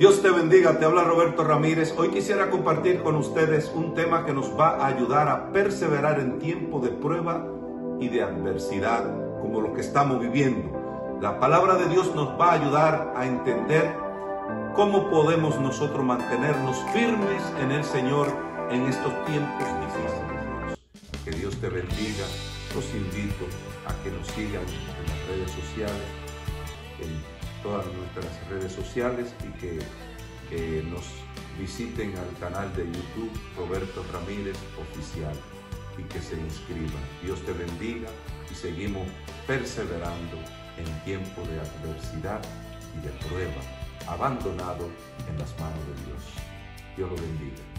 Dios te bendiga, te habla Roberto Ramírez. Hoy quisiera compartir con ustedes un tema que nos va a ayudar a perseverar en tiempo de prueba y de adversidad, como lo que estamos viviendo. La palabra de Dios nos va a ayudar a entender cómo podemos nosotros mantenernos firmes en el Señor en estos tiempos difíciles. Que Dios te bendiga. Los invito a que nos sigan en las redes sociales, en todas nuestras redes sociales, y que nos visiten al canal de YouTube Roberto Ramírez Oficial y que se inscriban. Dios te bendiga y seguimos perseverando en tiempo de adversidad y de prueba, abandonado en las manos de Dios. Dios lo bendiga.